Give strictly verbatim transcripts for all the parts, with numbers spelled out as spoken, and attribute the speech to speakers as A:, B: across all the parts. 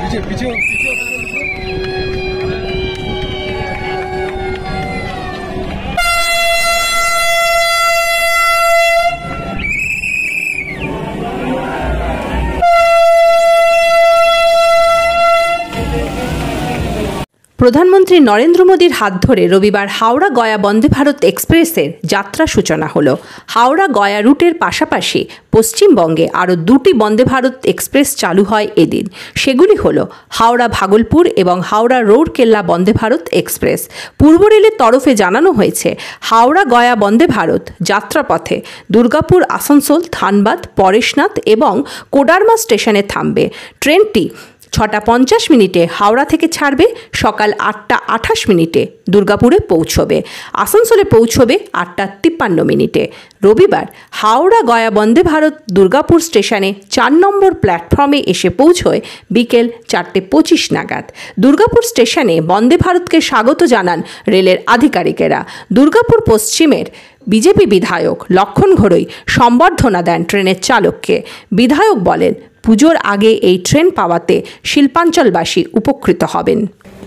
A: पीछे पीछे
B: प्रधानमंत्री नरेंद्र मोदीर हाथ धरे रविवार हावड़ा गया बंदे भारत एक्सप्रेसের যাত্রা सूचना हलो। हावड़ा गया रूटेर पाशापाशी पश्चिमबंगे आरो दुटी बंदे भारत एक्सप्रेस चालू हय एदिन। सेगुली हलो हावड़ा भागलपुर एवं हावड़ा रौरकेल्ला बंदे भारत एक्सप्रेस। पूर्व रेलेर तरफे जानानो हयेছে हावड़ा गया बंदे भारत যাত্রাপথে दुर्गापुर आसानसोल धानबाद परेशनाथ एवं कोडारमा स्टेशने थामबे। ट्रेनटी छटा पचास मिनिटे हावड़ा থেকে ছাড়বে, সকাল আটটা আঠাশ মিনিটে দুর্গাপুরে পৌঁছবে, আসানসোলে পৌঁছবে আটটা তিপ্পান্ন মিনিটে। রবিবার হাওড়া গয়া বন্দে ভারত দুর্গাপুর স্টেশনে চার নম্বর প্ল্যাটফর্মে এসে পৌঁছয় বিকেল চারটে পঁচিশ নাগাদ। দুর্গাপুর স্টেশনে বন্দে ভারতকে স্বাগত জানান রেলের আধিকারিকেরা। দুর্গাপুর পশ্চিমের বিজেপি বিধায়ক লক্ষণ ঘোড়ই সম্বর্ধনা দেন ট্রেনের চালককে। বিধায়ক বলেন, পুজোর আগে এই ট্রেন পাওয়াতে শিল্পাঞ্চলবাসী উপকৃত হবেন।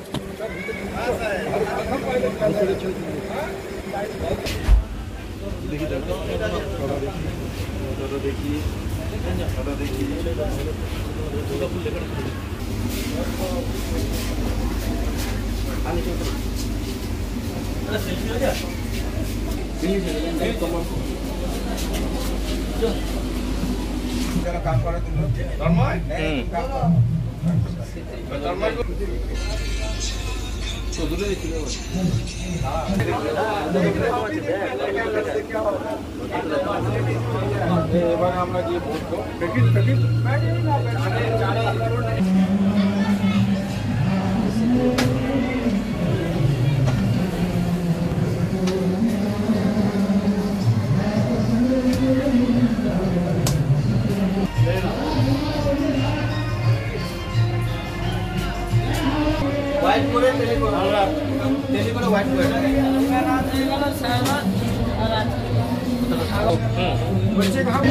A: काम करे तुम धर्मय धर्मय तो दूर देखिए हां এবার আমরা গিয়ে বলবো প্যাকেট প্যাকেট व्हाइट করে তেলে করে আমরা তেলে করে व्हाइट করে হুম বলছে ভাব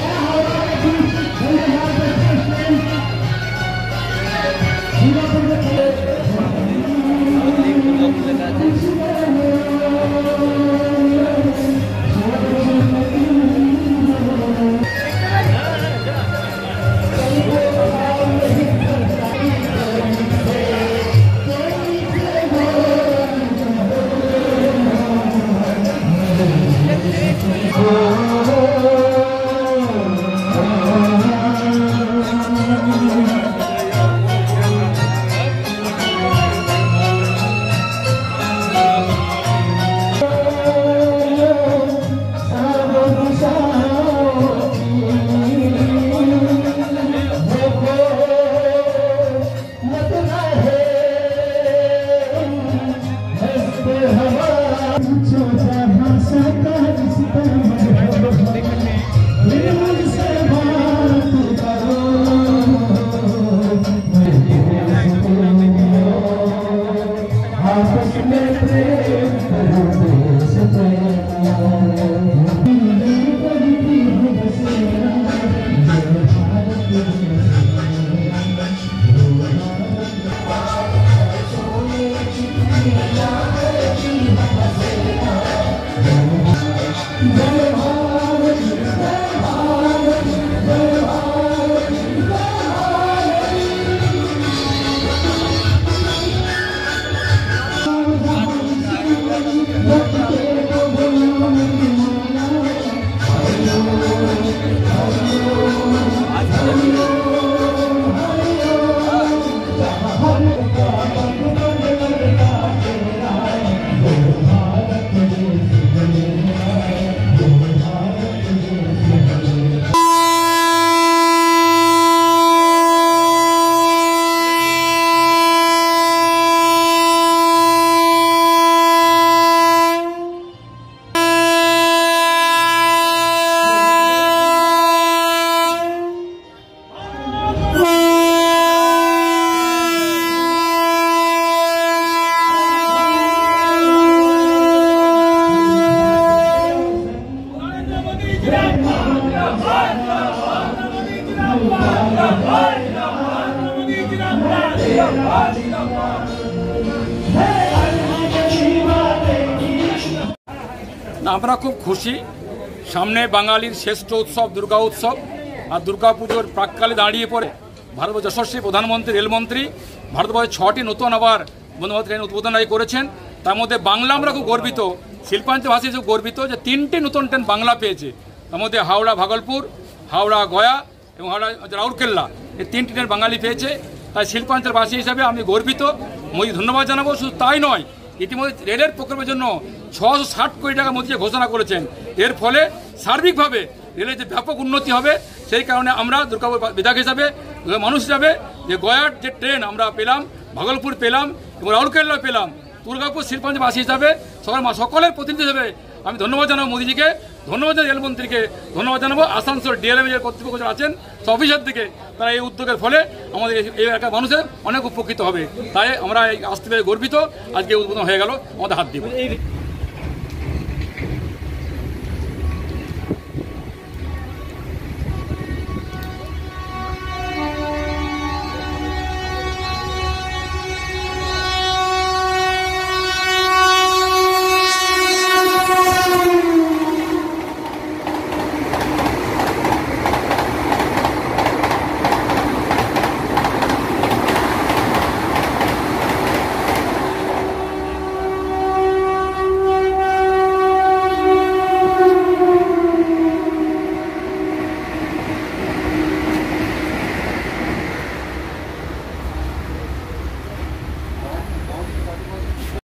C: আমরা খুব খুশি, সামনে বাঙালির শ্রেষ্ঠ উৎসব দুর্গা উৎসব, আর দুর্গা পুজোর প্রাককালে দাঁড়িয়ে পড়ে ভারতবর্ষ যশস্বী প্রধানমন্ত্রী রেলমন্ত্রী ভারতবর্ষে ছটি নতুন আবার বন্দে ভারত ট্রেন উদ্বোধন করেছেন। তার মধ্যে বাংলা আমরা খুব গর্বিত, শিল্পাঞ্চল ভাষী হিসেবে গর্বিত যে তিনটি নতুন ট্রেন বাংলা পেয়েছে। তার মধ্যে হাওড়া ভাগলপুর, হাওড়া গয়া এবং হাওড়া রাউরকেল্লা, এই তিনটি ট্রেন বাঙালি পেয়েছে। তাই শিল্পাঞ্চল ভাষী হিসাবে আমি গর্বিত, মোদি ধন্যবাদ জানাবো। শুধু তাই নয়, ইতিমধ্যে রেলের প্রকল্পের জন্য ছশো ষাট কোটি টাকা মোদী ঘোষণা করেছেন। এর ফলে সার্বিকভাবে রেলের যে ব্যাপক উন্নতি হবে, সেই কারণে আমরা দুর্গাপুর বিধায়ক হিসাবে, মানুষ হিসাবে যে গয়ার যে ট্রেন আমরা পেলাম, ভাগলপুর পেলাম এবং রাউরকেল্লা পেলাম, দুর্গাপুর শিল্পাঞ্চলবাসী হিসাবে সকল সকলের প্রতিনিধি হিসেবে আমি ধন্যবাদ জানাবো মোদীজিকে, ধন্যবাদ জানাবো রেলমন্ত্রীকে, ধন্যবাদ জানাবো আসানসোল ডিএলএম এর কর্তৃপক্ষ যারা আছেন অফিসার থেকে, তারা এই উদ্যোগের ফলে আমাদের এই এলাকার মানুষের অনেক উপকৃত হবে। তাই আমরা এই আসতে পেরে গর্বিত, আজকে উদ্বোধন হয়ে গেল আমাদের হাত দিব।